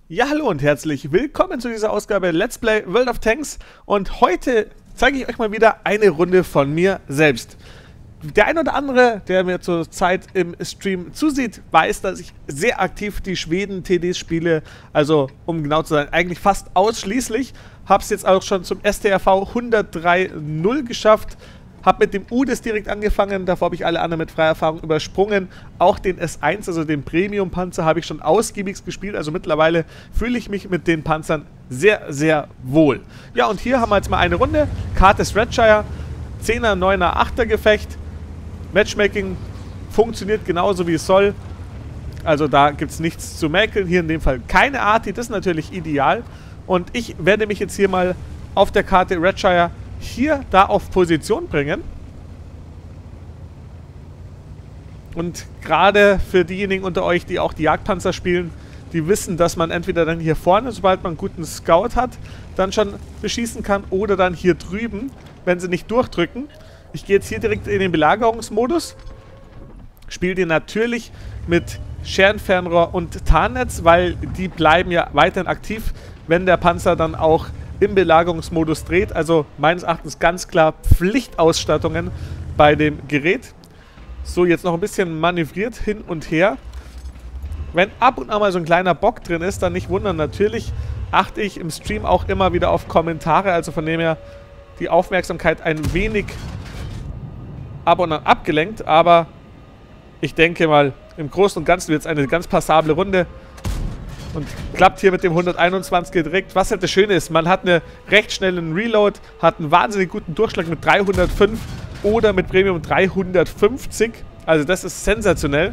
Ja, hallo und herzlich willkommen zu dieser Ausgabe Let's Play World of Tanks. Und heute zeige ich euch mal wieder eine Runde von mir selbst. Der ein oder andere, der mir zurzeit im Stream zusieht, weiß, dass ich sehr aktiv die Schweden-TDs spiele. Also, um genau zu sein, eigentlich fast ausschließlich. Hab's jetzt auch schon zum STRV 103.0 geschafft. Hab mit dem UDIS direkt angefangen, davor habe ich alle anderen mit freier Erfahrung übersprungen. Auch den S1, also den Premium-Panzer, habe ich schon ausgiebig gespielt. Also mittlerweile fühle ich mich mit den Panzern sehr, sehr wohl. Ja, und hier haben wir jetzt mal eine Runde. Karte ist Redshire, 10er, 9er, 8er Gefecht. Matchmaking funktioniert genauso wie es soll. Also da gibt es nichts zu mäkeln. Hier in dem Fall keine Arti, das ist natürlich ideal. Und ich werde mich jetzt hier mal auf der Karte Redshire hier da auf Position bringen. Und gerade für diejenigen unter euch, die auch die Jagdpanzer spielen, die wissen, dass man entweder dann hier vorne, sobald man einen guten Scout hat, dann schon beschießen kann oder dann hier drüben, wenn sie nicht durchdrücken. Ich gehe jetzt hier direkt in den Belagerungsmodus. Spiele den natürlich mit Scherenfernrohr und Tarnnetz, weil die bleiben ja weiterhin aktiv, wenn der Panzer dann auch im Belagerungsmodus dreht. Also meines Erachtens ganz klar Pflichtausstattungen bei dem Gerät. So, jetzt noch ein bisschen manövriert hin und her. Wenn ab und an mal so ein kleiner Bock drin ist, dann nicht wundern. Natürlich achte ich im Stream auch immer wieder auf Kommentare. Also von dem her die Aufmerksamkeit ein wenig ab und an abgelenkt. Aber ich denke mal, im Großen und Ganzen wird es eine ganz passable Runde. Und klappt hier mit dem 121 direkt. Was halt das Schöne ist, man hat einen recht schnellen Reload, hat einen wahnsinnig guten Durchschlag mit 305 oder mit Premium 350. Also das ist sensationell.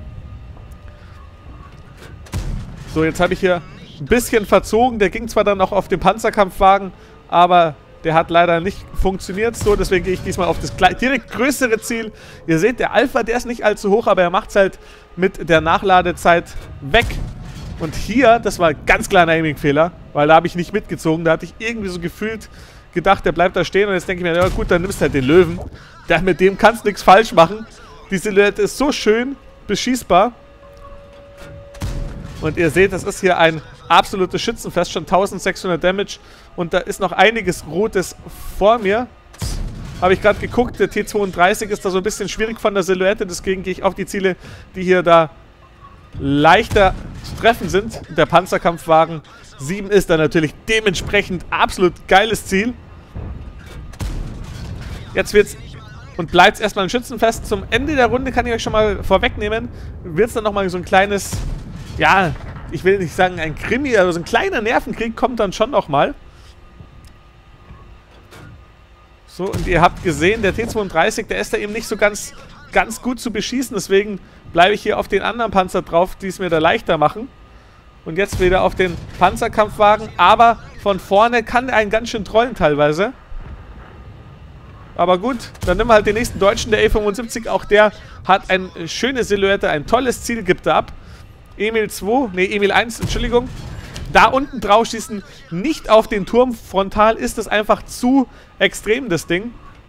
So, jetzt habe ich hier ein bisschen verzogen. Der ging zwar dann auch auf den Panzerkampfwagen, aber der hat leider nicht funktioniert so. Deswegen gehe ich diesmal auf das direkt größere Ziel. Ihr seht, der Alpha, der ist nicht allzu hoch, aber er macht es halt mit der Nachladezeit weg. Und hier, das war ein ganz kleiner Aiming-Fehler, weil da habe ich nicht mitgezogen. Da hatte ich irgendwie so gefühlt gedacht, der bleibt da stehen. Und jetzt denke ich mir, ja gut, dann nimmst du halt den Löwen. Mit dem kannst du nichts falsch machen. Die Silhouette ist so schön beschießbar. Und ihr seht, das ist hier ein absolutes Schützenfest. Schon 1600 Damage. Und da ist noch einiges Rotes vor mir. Habe ich gerade geguckt, der T32 ist da so ein bisschen schwierig von der Silhouette. Deswegen gehe ich auf die Ziele, die hier da leichter zu treffen sind. Der Panzerkampfwagen 7 ist dann natürlich dementsprechend absolut geiles Ziel. Jetzt wird's und bleibt es erstmal ein Schützenfest. Zum Ende der Runde kann ich euch schon mal vorwegnehmen, wird es dann nochmal so ein kleines, ja, ich will nicht sagen ein Krimi, aber so ein kleiner Nervenkrieg kommt dann schon nochmal. So, und ihr habt gesehen, der T32, der ist da eben nicht so ganz gut zu beschießen, deswegen bleibe ich hier auf den anderen Panzer drauf, die es mir da leichter machen. Und jetzt wieder auf den Panzerkampfwagen, aber von vorne kann er einen ganz schön trollen teilweise. Aber gut, dann nehmen wir halt den nächsten Deutschen, der E75, auch der hat eine schöne Silhouette, ein tolles Ziel gibt er ab. Emil 1, Entschuldigung. Da unten drauf schießen, nicht auf den Turm frontal, ist das einfach zu extrem, das Ding.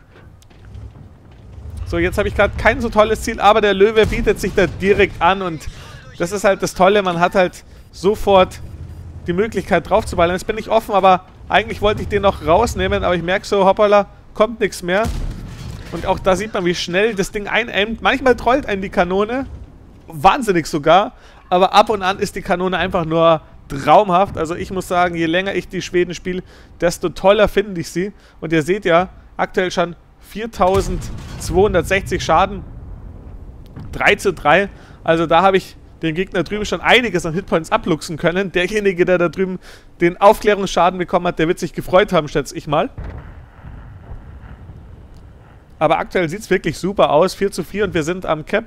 So, jetzt habe ich gerade kein so tolles Ziel, aber der Löwe bietet sich da direkt an und das ist halt das Tolle, man hat halt sofort die Möglichkeit drauf zu ballern. Jetzt bin ich offen, aber eigentlich wollte ich den noch rausnehmen, aber ich merke so, hoppala, kommt nichts mehr. Und auch da sieht man, wie schnell das Ding einaimt. Manchmal trollt einen die Kanone, wahnsinnig sogar, aber ab und an ist die Kanone einfach nur traumhaft. Also ich muss sagen, je länger ich die Schweden spiele, desto toller finde ich sie. Und ihr seht ja, aktuell schon 4260 Schaden. 3:3. Also da habe ich den Gegner drüben schon einiges an Hitpoints abluchsen können. Derjenige, der da drüben den Aufklärungsschaden bekommen hat, der wird sich gefreut haben, schätze ich mal. Aber aktuell sieht es wirklich super aus. 4:4 und wir sind am Cap.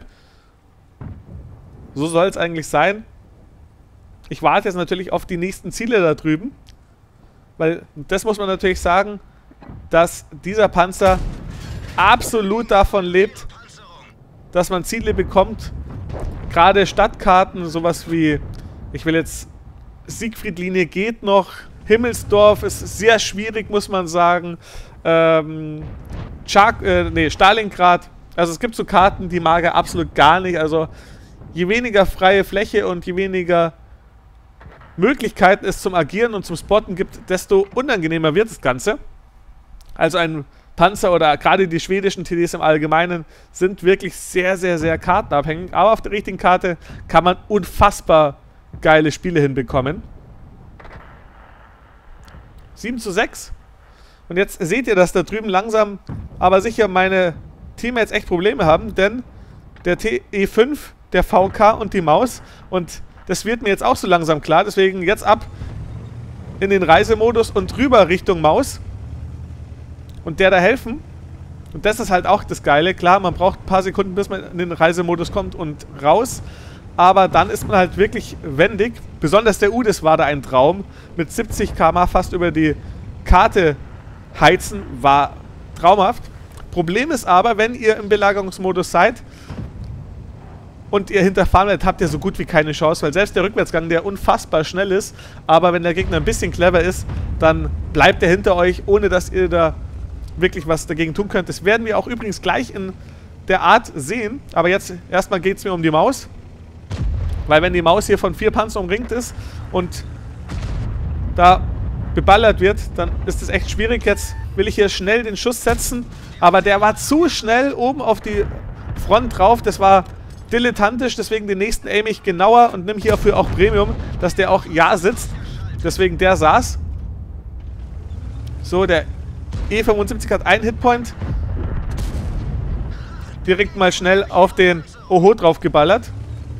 So soll es eigentlich sein. Ich warte jetzt natürlich auf die nächsten Ziele da drüben. Weil das muss man natürlich sagen, dass dieser Panzer absolut davon lebt, dass man Ziele bekommt. Gerade Stadtkarten, sowas wie, ich will jetzt, Siegfriedlinie geht noch, Himmelsdorf ist sehr schwierig, muss man sagen. Stalingrad. Also es gibt so Karten, die mag er absolut gar nicht. Also je weniger freie Fläche und je weniger Möglichkeiten es zum Agieren und zum Spotten gibt, desto unangenehmer wird das Ganze. Also ein Panzer oder gerade die schwedischen TDs im Allgemeinen sind wirklich sehr, sehr, sehr kartenabhängig. Aber auf der richtigen Karte kann man unfassbar geile Spiele hinbekommen. 7:6. Und jetzt seht ihr, dass da drüben langsam, aber sicher meine Teammates echt Probleme haben, denn der TE5, der VK und die Maus, und das wird mir jetzt auch so langsam klar, deswegen jetzt ab in den Reisemodus und rüber Richtung Maus und der da helfen. Und das ist halt auch das Geile. Klar, man braucht ein paar Sekunden, bis man in den Reisemodus kommt und raus, aber dann ist man halt wirklich wendig. Besonders der UDIS war da ein Traum. Mit 70 km/h fast über die Karte heizen, war traumhaft. Problem ist aber, wenn ihr im Belagerungsmodus seid und ihr hinterfahren werdet, habt ihr so gut wie keine Chance, weil selbst der Rückwärtsgang, der unfassbar schnell ist, aber wenn der Gegner ein bisschen clever ist, dann bleibt er hinter euch, ohne dass ihr da wirklich was dagegen tun könnt. Das werden wir auch übrigens gleich in der Art sehen, aber jetzt erstmal geht es mir um die Maus, weil wenn die Maus hier von 4 Panzern umringt ist und da beballert wird, dann ist es echt schwierig. Jetzt will ich hier schnell den Schuss setzen, aber der war zu schnell oben auf die Front drauf. Das war dilettantisch, deswegen den nächsten aim ich genauer und nehme hierfür auch Premium, dass der auch ja sitzt. Deswegen der saß. So, der E75 hat einen Hitpoint. Direkt mal schnell auf den Oho drauf geballert.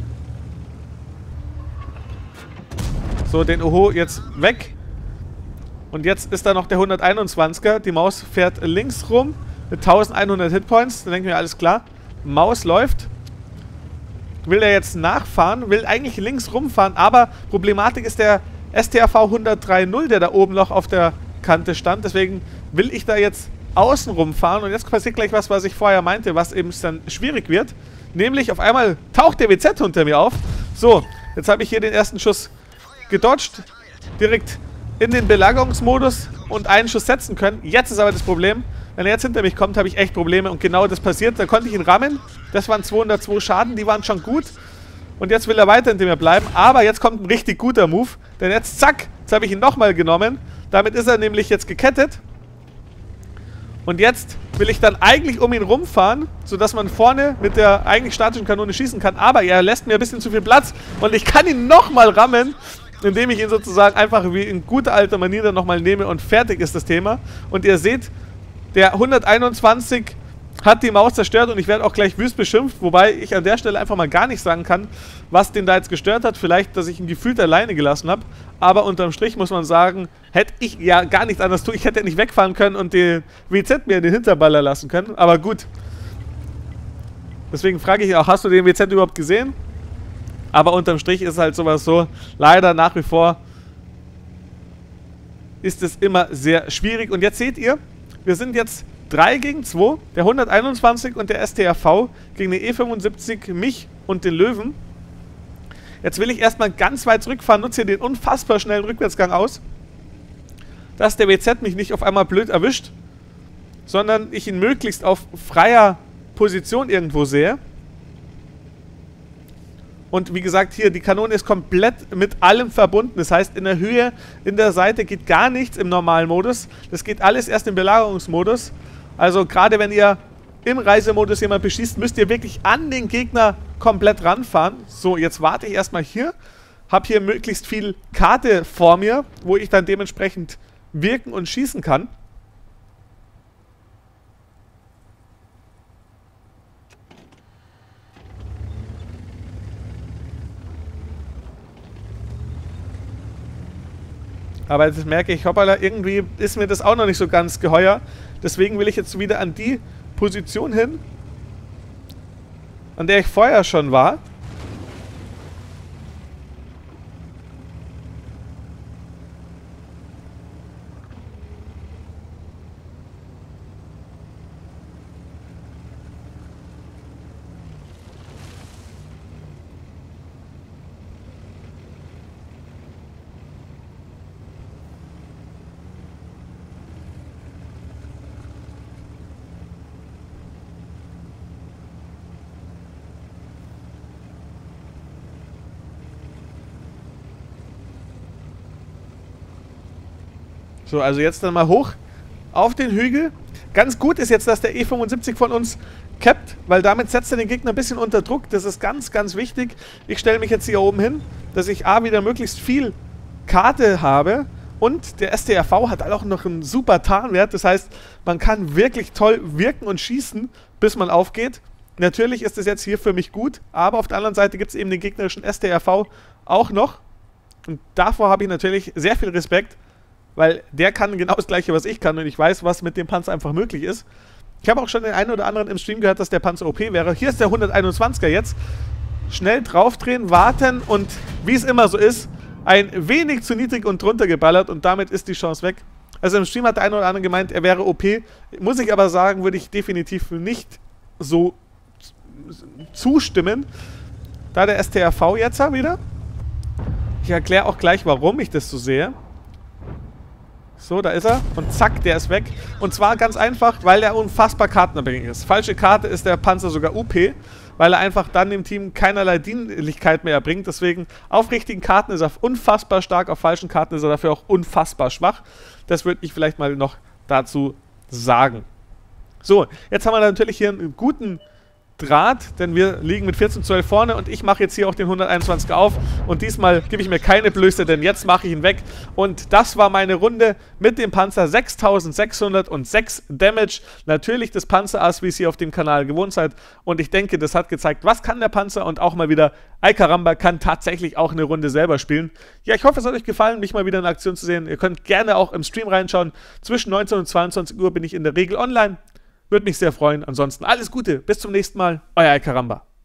So, den Oho jetzt weg. Und jetzt ist da noch der 121er. Die Maus fährt links rum mit 1100 Hitpoints. Dann denken wir, alles klar. Maus läuft. Will er jetzt nachfahren, will eigentlich links rumfahren, aber Problematik ist der STRV 103.0, der da oben noch auf der Kante stand. Deswegen will ich da jetzt außen rumfahren und jetzt passiert gleich was ich vorher meinte, was eben dann schwierig wird. Nämlich auf einmal taucht der WZ unter mir auf. So, jetzt habe ich hier den ersten Schuss gedodged, direkt in den Belagerungsmodus und einen Schuss setzen können. Jetzt ist aber das Problem, wenn er jetzt hinter mich kommt, habe ich echt Probleme und genau das passiert. Da konnte ich ihn rammen. Das waren 202 Schaden, die waren schon gut. Und jetzt will er weiter hinter mir bleiben. Aber jetzt kommt ein richtig guter Move. Denn jetzt, zack, jetzt habe ich ihn nochmal genommen. Damit ist er nämlich jetzt gekettet. Und jetzt will ich dann eigentlich um ihn rumfahren, sodass man vorne mit der eigentlich statischen Kanone schießen kann. Aber er lässt mir ein bisschen zu viel Platz. Und ich kann ihn nochmal rammen, indem ich ihn sozusagen einfach wie in guter alter Manier dann nochmal nehme. Und fertig ist das Thema. Und ihr seht, der 121 hat die Maus zerstört und ich werde auch gleich wüst beschimpft, wobei ich an der Stelle einfach mal gar nicht sagen kann, was den da jetzt gestört hat. Vielleicht, dass ich ihn gefühlt alleine gelassen habe, aber unterm Strich muss man sagen, hätte ich ja gar nichts anderes tun. Ich hätte nicht wegfahren können und den WZ mir in den Hinterballer lassen können, aber gut. Deswegen frage ich auch, hast du den WZ überhaupt gesehen? Aber unterm Strich ist halt sowas so, leider nach wie vor ist es immer sehr schwierig. Und jetzt seht ihr, wir sind jetzt 3 gegen 2, der 121 und der STRV gegen den E75, mich und den Löwen. Jetzt will ich erstmal ganz weit zurückfahren, nutze hier den unfassbar schnellen Rückwärtsgang aus, dass der WZ mich nicht auf einmal blöd erwischt, sondern ich ihn möglichst auf freier Position irgendwo sehe. Und wie gesagt, hier, die Kanone ist komplett mit allem verbunden. Das heißt, in der Höhe, in der Seite geht gar nichts im normalen Modus. Das geht alles erst im Belagerungsmodus. Also gerade wenn ihr im Reisemodus jemand beschießt, müsst ihr wirklich an den Gegner komplett ranfahren. So, jetzt warte ich erstmal hier. Habe hier möglichst viel Karte vor mir, wo ich dann dementsprechend wirken und schießen kann. Aber jetzt merke ich, hoppala, irgendwie ist mir das auch noch nicht so ganz geheuer. Deswegen will ich jetzt wieder an die Position hin, an der ich vorher schon war. So, also jetzt dann mal hoch auf den Hügel. Ganz gut ist jetzt, dass der E75 von uns capped, weil damit setzt er den Gegner ein bisschen unter Druck. Das ist ganz, ganz wichtig. Ich stelle mich jetzt hier oben hin, dass ich A, wieder möglichst viel Karte habe. Und der STRV hat auch noch einen super Tarnwert. Das heißt, man kann wirklich toll wirken und schießen, bis man aufgeht. Natürlich ist es jetzt hier für mich gut, aber auf der anderen Seite gibt es eben den gegnerischen STRV auch noch. Und davor habe ich natürlich sehr viel Respekt, weil der kann genau das Gleiche, was ich kann. Und ich weiß, was mit dem Panzer einfach möglich ist. Ich habe auch schon den einen oder anderen im Stream gehört, dass der Panzer OP wäre. Hier ist der 121er jetzt. Schnell draufdrehen, warten und wie es immer so ist, ein wenig zu niedrig und drunter geballert und damit ist die Chance weg. Also im Stream hat der eine oder andere gemeint, er wäre OP. Muss ich aber sagen, würde ich definitiv nicht so zustimmen. Da der STRV jetzt wieder. Ich erkläre auch gleich, warum ich das so sehe. So, da ist er. Und zack, der ist weg. Und zwar ganz einfach, weil er unfassbar kartenabhängig ist. Falsche Karte ist der Panzer sogar UP, weil er einfach dann dem Team keinerlei Dienlichkeit mehr erbringt. Deswegen auf richtigen Karten ist er unfassbar stark, auf falschen Karten ist er dafür auch unfassbar schwach. Das würde ich vielleicht mal noch dazu sagen. So, jetzt haben wir natürlich hier einen guten Draht, denn wir liegen mit 14:12 vorne und ich mache jetzt hier auch den 121er auf und diesmal gebe ich mir keine Blöße, denn jetzt mache ich ihn weg und das war meine Runde mit dem Panzer. 6606 Damage, natürlich das Panzerass, wie es hier auf dem Kanal gewohnt seid und ich denke, das hat gezeigt, was kann der Panzer und auch mal wieder Ay Caramba kann tatsächlich auch eine Runde selber spielen. Ja, ich hoffe, es hat euch gefallen, mich mal wieder in Aktion zu sehen. Ihr könnt gerne auch im Stream reinschauen. Zwischen 19 und 22 Uhr bin ich in der Regel online. Würde mich sehr freuen. Ansonsten alles Gute. Bis zum nächsten Mal. Euer Ay Caramba.